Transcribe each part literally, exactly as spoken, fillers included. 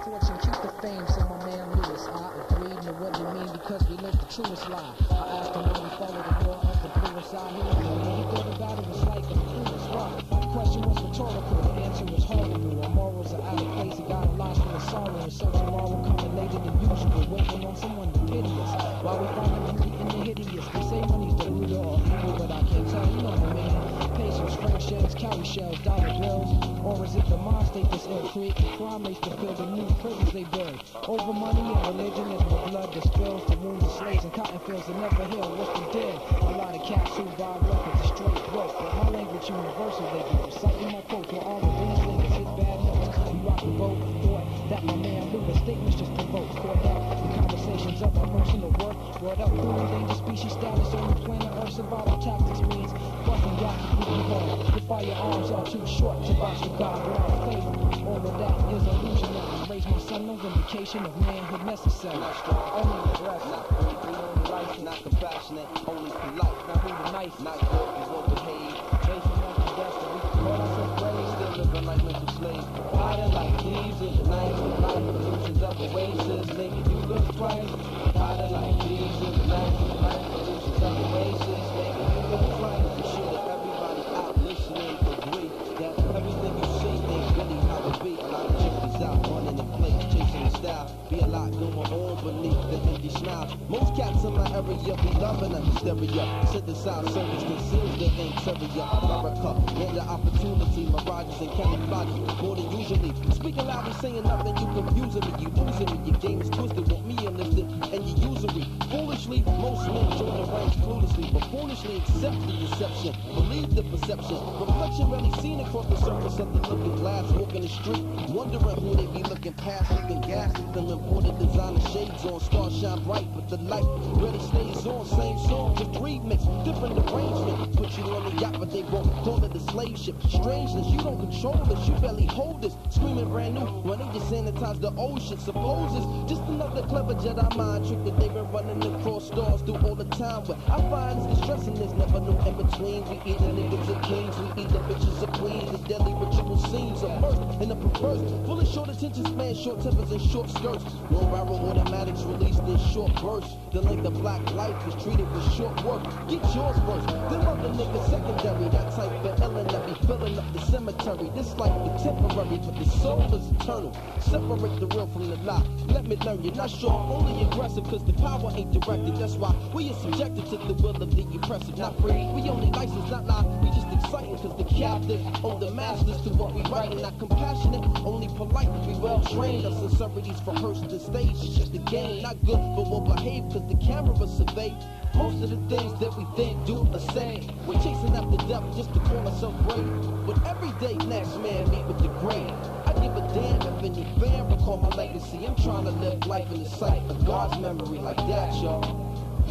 fortune, keep the fame, said my man Lewis. I agreed, and it wouldn't mean because we lived the truest lie. I asked him why we followed the law of the bluest side. He was like, he thought about it was like the coolest rock. The question was rhetorical, the answer was horrible. Our morals are out of place, it got lost in the sorrow. And so tomorrow coming later than usual, waiting on someone to pity us. While we finally meeting the hideous, they say money's the root of all evil, but I can't tell, you know what I mean. Pesos, French shells, cowrie shells, dollar bills, or is it the mind state that's ill, creating crime rates to fill the new prisons they build? Over money and religion is the blood that spills, the wounds of slaves and cotton fields that never heal. What's the deal? A lot of cats who buy records are straight broke, but my language universal, they be reciting my quotes while all of these niggas hit bad notes. We rock the boat, thought that my man Lewis statements just provoked, caught up the conversations of our personal work, brought up through endangered species status on the planet Earth. Survival tactics means busting yachts with the hard. Your firearms are too short to box with God without faith. All of that is illusionary. Raise my son, no vindication of manhood necessary. Not strong, only address, not free, only license, not compassionate, only polite. Not who the nice, not good, is well behaved. Chasing after destiny, call us a brave, still living like mental slaves. Riding like thieves in the night, the life illusions of oasis, making you look twice. Riding like thieves in the night, the life illusions of oasis, making you look twice. I'm sure that everybody out listening agree that everything you say ain't really how it be. A lot of gypsies out running the place, chasing the style. Be a lot going on beneath the empty smile. Most cats in my area be loving a hysteria. Synthesized circus conceals their interior. America, and the opportunity, mirages and camouflage more than usually. Speaking loudly, saying nothing, you confusing me, you losing me. Your game is twisted, want me enlisted, and you usury. Foolishly, most men join the ranks cluelessly, but foolishly accept the deception, believe the perception. Reflection really seen across the surface of the looking glass, walking the street, wondering who they be looking past, looking gas, with them imported designer shades on, stars shine bright, but the light really stays on. Same song, just remix, different arrangement. Put you on the yacht, but they won't call it a slave ship. Strangeness, you don't control this, you barely hold this. Screaming brand new when they just sanitize the old shit. Suppose it's just another clever Jedi mind trick that they've been running across stars through all the time. But I find it's distressing, there's never no in between. We eat the niggas of kings, we eat the bitches of queens. The deadly ritual scenes immersed in a perverse, full of short attention span, short tempers and short skirts. No barrel automatics released in short bursts. The length of black life is treated with short work. Get yours first, them other niggas secondary. That type of Ellen that be filling up the cemetery. This life is temporary, but the soul is eternal. Separate the real from the lie. Let me learn, you're not sure, only aggressive, cause the power ain't directed. That's why we are subjected to the will of the oppressive. Not free, we only license, not lie. We just exciting, cause the captive own the masters to what we write. Not compassionate, only polite. We well trained, our sincerities from rehearsed to stage. It's just a game, not good, but we'll behave, cause the camera survey most of the things that we think, do, or say. We're chasing after death just to call ourselves brave. But every day, next man meet with the grave. I give a damn if any fan recall my legacy. I'm trying to live life in the sight of God's memory like that, y'all.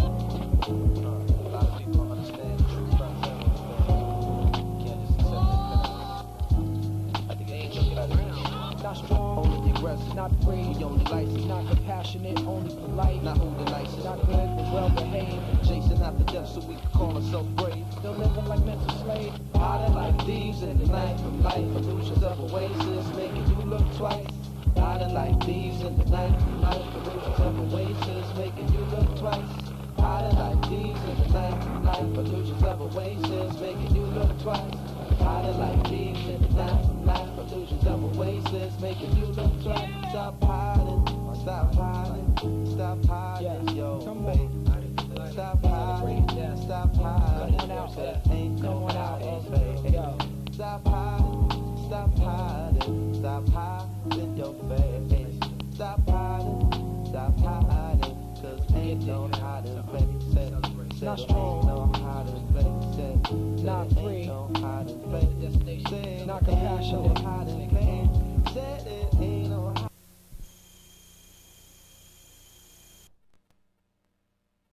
Not strong, only aggressive, not free, only license, not compassionate, only polite, not who the nicest, not good but well behaved, chasing after death so we can call ourselves brave. Still living like mental slaves, hiding like thieves in the night from life, illusions of oasis, making you look twice. Hiding like thieves in the night from life, illusions of oasis, making you look twice. Hiding like thieves in the night from life, illusions of oasis, making you look twice. Hiding like thieves in the night from life, illusions of oasis, making you look twice. Stop hiding, stop hiding, stop hiding, yo, babe. Stop hiding, stop hiding, ain't no hiding, babe. Stop hiding, stop hiding, stop hiding your face. Stop hiding, stop hiding, cause ain't no hiding, babe. Not strong, no hiding, babe. Not free, no hiding, babe. Not compassionate, hiding.